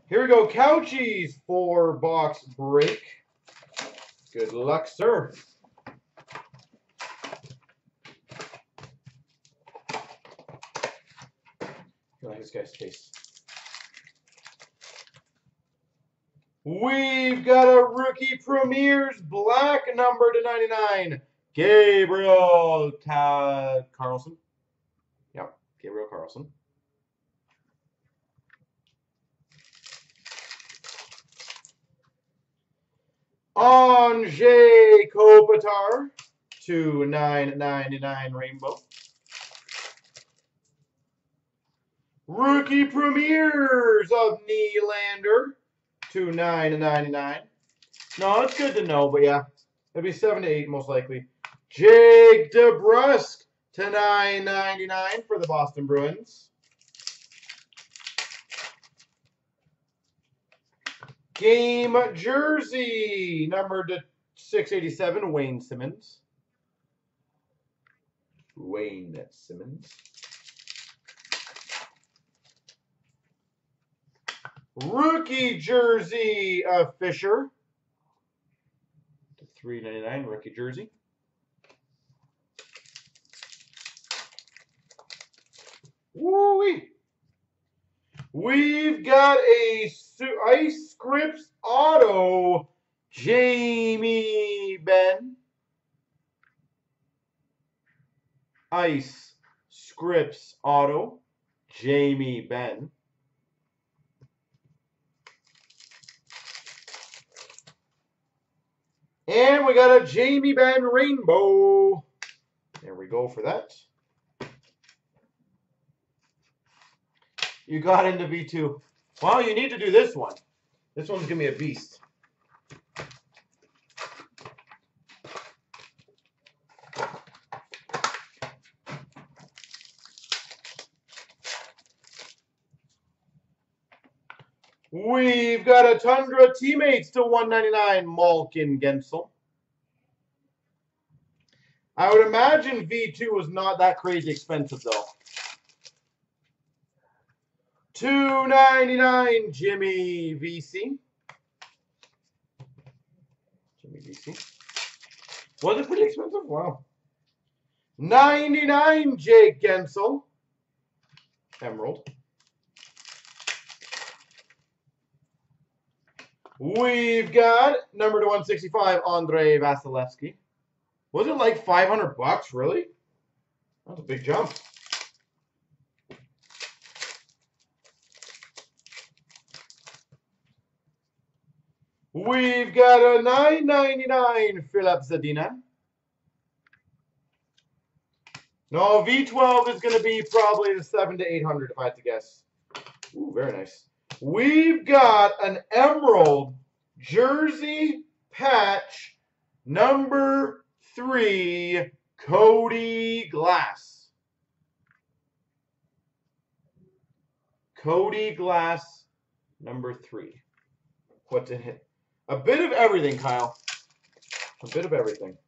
Here we go. Caucci's 4-box break. Good luck, sir. I like this guy's taste. We've got a rookie premieres black number /99. Gabriel Carlson. Yep, Gabriel Carlson. Anže Kopitar /999 rainbow. Rookie premieres of Nylander /999. No, it's good to know, but yeah, it'll be 7 to 8 most likely. Jake DeBrusk /999 for the Boston Bruins. Game jersey number /687, Wayne Simmons. Wayne Simmons. Rookie jersey of Fisher /399 rookie jersey. Woo-wee. We've got a Ice Scripts auto, Jamie Benn. Ice Scripts auto, Jamie Benn. And we got a Jamie Benn rainbow. There we go for that. You got into V2. Well, you need to do this one. This one's going to be a beast. We've got a Tundra Teammates /199 Malkin Gensel. I would imagine V2 was not that crazy expensive, though. $2.99 Jimmy VC. Jimmy VC. Was it pretty expensive? Wow. $99 Jake Gensel. Emerald. We've got number /165 Andrei Vasilevsky. Was it like $500? Really? That's a big jump. We've got a $9.99 Philip Zadina. No, V12 is going to be probably the 700 to 800 if I had to guess. Ooh, very nice. We've got an Emerald jersey patch number 3, Cody Glass. Cody Glass number 3. What's in it? A bit of everything, Kyle. A bit of everything.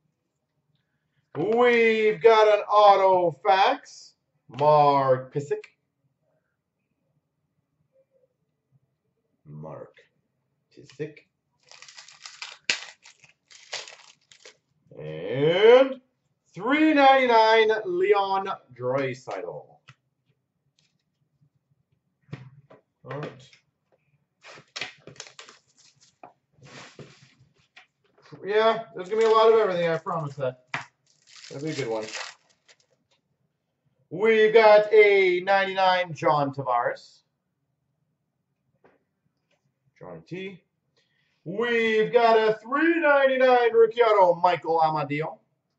We've got an auto fax, Mark Pysyk. Mark Pysyk. And $3.99 Leon Draisaitl. All right. Yeah, there's going to be a lot of everything, I promise that. That'll be a good one. We've got a 99 John Tavares. Johnny T. We've got a $3.99 rookie auto, Michael Amadio.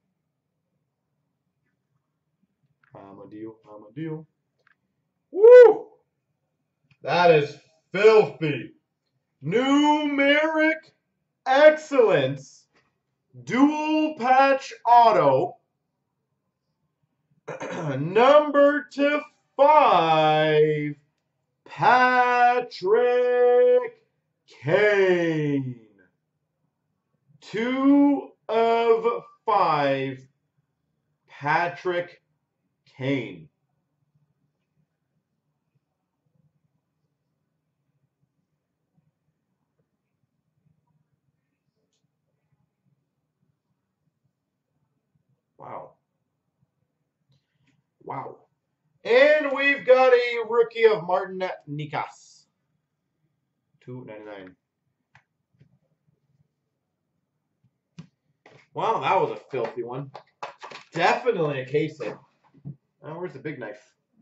Amadio. Woo! That is filthy. Numeric excellence. Dual patch auto. Number /5. Patrick Kane. 2 of 5. Patrick Kane. Wow. Wow. And we've got a rookie of Martin Nikas. $2.99. Wow, that was a filthy one. Definitely a case hit. Now, where's the big knife?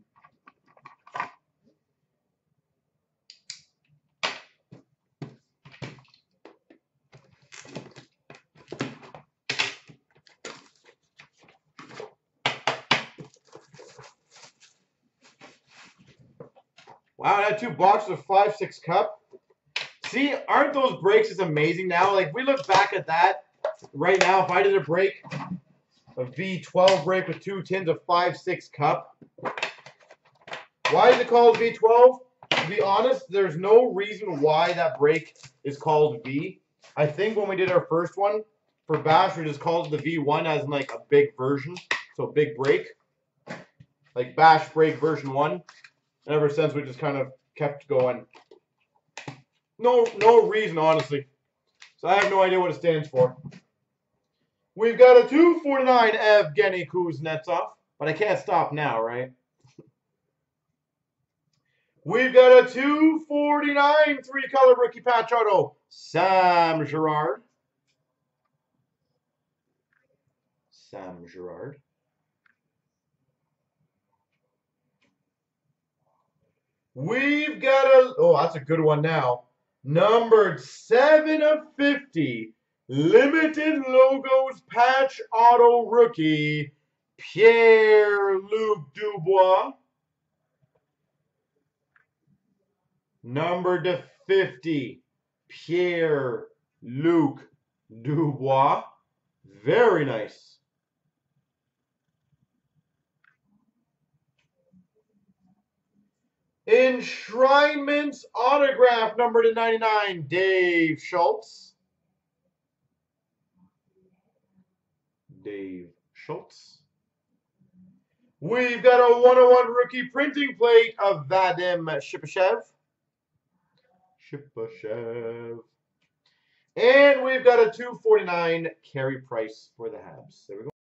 Wow, I had 2 boxes of 5/6 cup. See, aren't those breaks just amazing now? Like, we look back at that right now. If I did a break, a V12 break with 2 tins of 5/6 cup. Why is it called V12? To be honest, there's no reason why that break is called V. I think when we did our first one for Bash, we just called it the V1 as in like a big version. So big break. Like Bash break version 1. And ever since we just kind of kept going. No reason, honestly. So I have no idea what it stands for. We've got a $2.49 Evgeny Kuznetsov. But I can't stop now, right? We've got a $2.49 3-color rookie patch auto, Sam Girard. Sam Girard. We've got a, oh, that's a good one now. Numbered 7/50, limited logos patch auto rookie, Pierre-Luc Dubois. Numbered to 50, Pierre-Luc Dubois. Very nice. Enshrinements autograph number to 99, Dave Schultz. Dave Schultz. We've got a 101 rookie printing plate of Vadim Shipachyov. And we've got a $2.49 carry price for the Habs. There we go.